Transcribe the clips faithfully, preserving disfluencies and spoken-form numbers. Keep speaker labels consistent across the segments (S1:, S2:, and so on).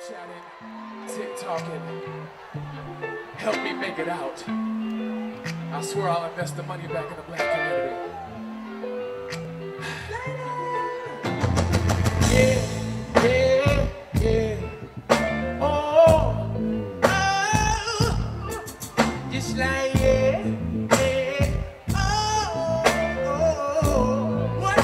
S1: Chatting, tick-tocking, help me make it out. I swear I'll invest the money back in the black community. Yeah, yeah, yeah. Oh, oh, just like yeah, yeah. Oh, oh, oh. What?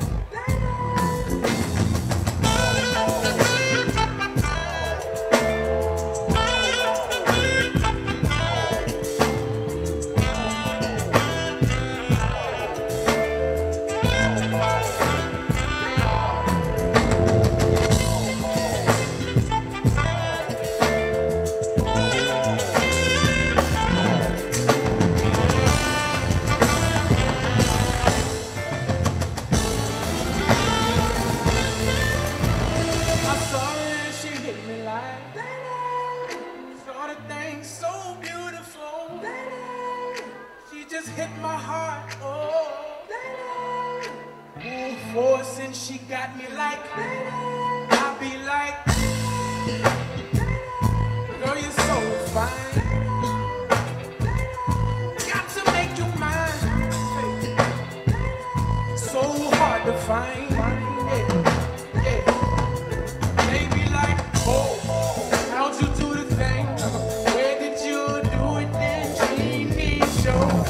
S1: Just hit my heart, oh, full force, and she got me like, I be like, girl, you're so fine, got to make you mine, so hard to find, yeah, yeah, they be like, oh, how'd you do the thing, where did you do it then, she needs show.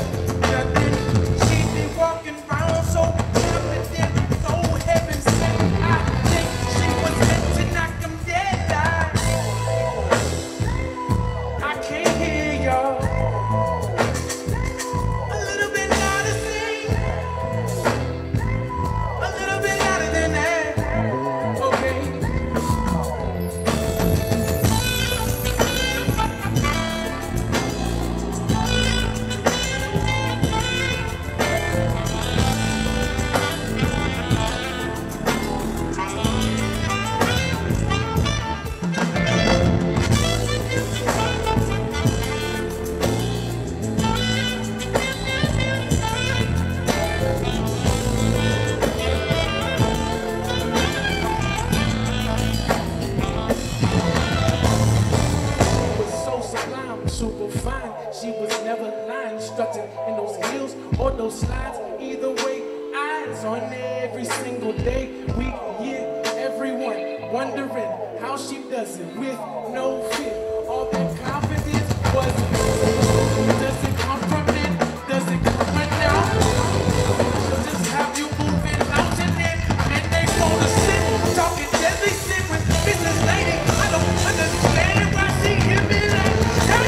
S1: Super fine, she was never lying, strutting in those heels or those slides. Either way, eyes on every single day, week, year, everyone wondering how she does it with no fear. All that confidence was, does it come from it? Does it come from now? Just have you moving out in it, and they wanna sit talking deadly shit with business lady. I don't understand why she give me like.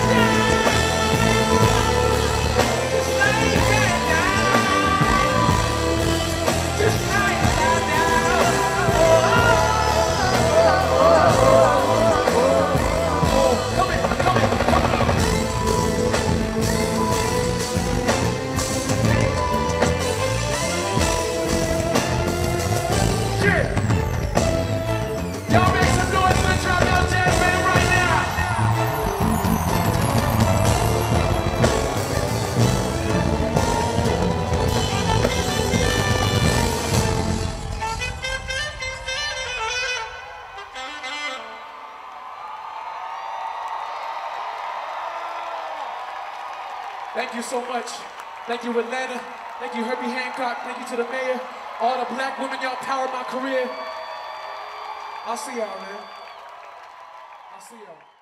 S1: Thank you so much. Thank you, Atlanta. Thank you, Herbie Hancock. Thank you to the mayor. All the black women, y'all powered my career. I'll see y'all, man. I'll see y'all.